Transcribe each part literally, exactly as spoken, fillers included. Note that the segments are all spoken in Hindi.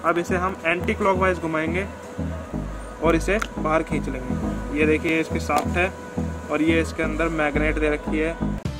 अब इसे हम एंटी क्लॉकवाइज घुमाएंगे और इसे बाहर खींच लेंगे। ये देखिए इसकी शाफ्ट है और ये इसके अंदर मैग्नेट दे रखी है।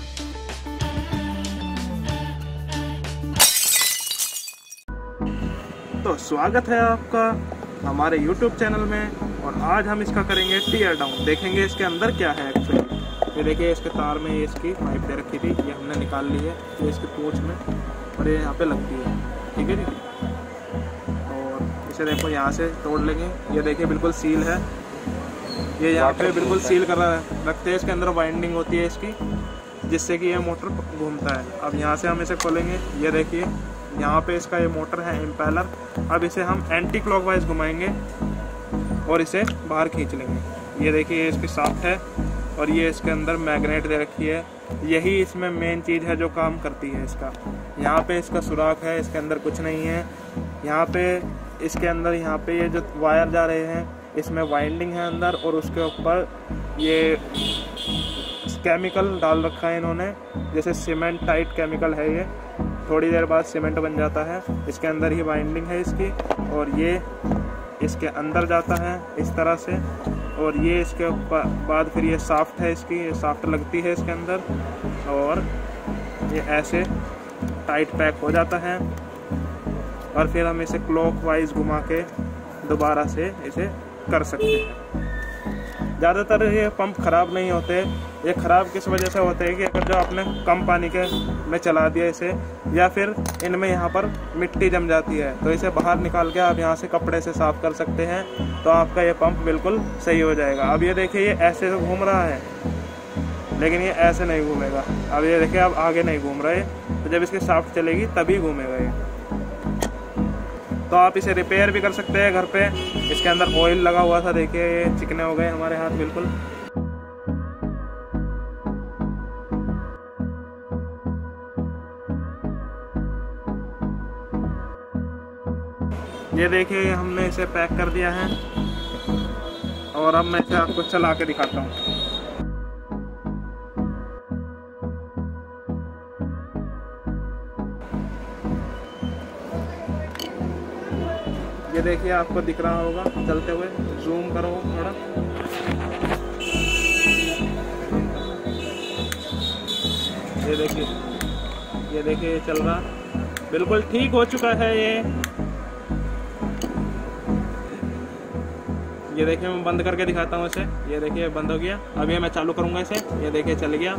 तो स्वागत है आपका हमारे यूट्यूब चैनल में और आज हम इसका करेंगे टीयर डाउन। देखेंगे इसके अंदर क्या है एक्चुअली। ये देखिए इसके तार में ये इसकी पाइप दे रखी थी, ये हमने निकाल ली है। ये इसके पोच में और ये यहाँ पे लगती है, ठीक है जी। और इसे देखो यहाँ से तोड़ लेंगे। ये देखिए बिल्कुल सील है, ये यहाँ पे बिल्कुल सील कर रखते हैं। इसके अंदर वाइंडिंग होती है इसकी, जिससे कि ये मोटर घूमता है। अब यहाँ से हम इसे खोलेंगे। ये देखिए यहाँ पे इसका ये मोटर है इम्पेलर। अब इसे हम एंटी क्लॉकवाइज घुमाएंगे और इसे बाहर खींच लेंगे। ये देखिए इसकी शाफ्ट है और ये इसके अंदर मैग्नेट दे रखी है। यही इसमें मेन चीज़ है जो काम करती है इसका। यहाँ पे इसका सुराख है, इसके अंदर कुछ नहीं है। यहाँ पे इसके अंदर यहाँ पे ये जो वायर जा रहे हैं इसमें वाइंडिंग है अंदर, और उसके ऊपर ये केमिकल डाल रखा है इन्होंने, जैसे सीमेंट टाइट केमिकल है ये। थोड़ी देर बाद सीमेंट बन जाता है। इसके अंदर ही वाइंडिंग है इसकी और ये इसके अंदर जाता है इस तरह से। और ये इसके बाद फिर ये शाफ्ट है इसकी, ये शाफ्ट लगती है इसके अंदर और ये ऐसे टाइट पैक हो जाता है। और फिर हम इसे क्लॉकवाइज घुमा के दोबारा से इसे कर सकते हैं। ज़्यादातर ये पंप ख़राब नहीं होते। ये ख़राब किस वजह से होते हैं कि अगर जो आपने कम पानी के में चला दिया इसे, या फिर इनमें यहाँ पर मिट्टी जम जाती है, तो इसे बाहर निकाल के आप यहाँ से कपड़े से साफ़ कर सकते हैं, तो आपका ये पंप बिल्कुल सही हो जाएगा। अब ये देखिए ये ऐसे तो घूम रहा है, लेकिन ये ऐसे नहीं घूमेगा। अब ये देखिए अब आगे नहीं घूम रहा है, तो जब इसकी शाफ्ट चलेगी तभी घूमेगा ये। तो आप इसे रिपेयर भी कर सकते हैं घर पे। इसके अंदर ऑयल लगा हुआ था, देखिए ये चिकने हो गए हमारे हाथ बिल्कुल। ये देखिए हमने इसे पैक कर दिया है और अब मैं इसे आपको चला के दिखाता हूँ। ये देखिए आपको दिख रहा होगा चलते हुए, जूम करो थोड़ा। ये देखिए ये देखिए चल रहा, बिल्कुल ठीक हो चुका है ये। ये देखिए मैं बंद करके दिखाता हूँ इसे। ये देखिए बंद हो गया। अभी मैं चालू करूँगा इसे। ये देखिए चल गया।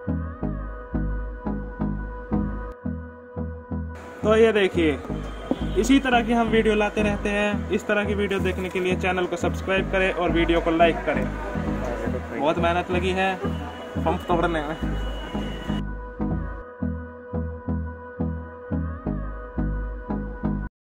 तो ये देखिए इसी तरह की हम वीडियो लाते रहते हैं। इस तरह की वीडियो देखने के लिए चैनल को सब्सक्राइब करें और वीडियो को लाइक करें। बहुत मेहनत लगी है पंप तोड़ने में।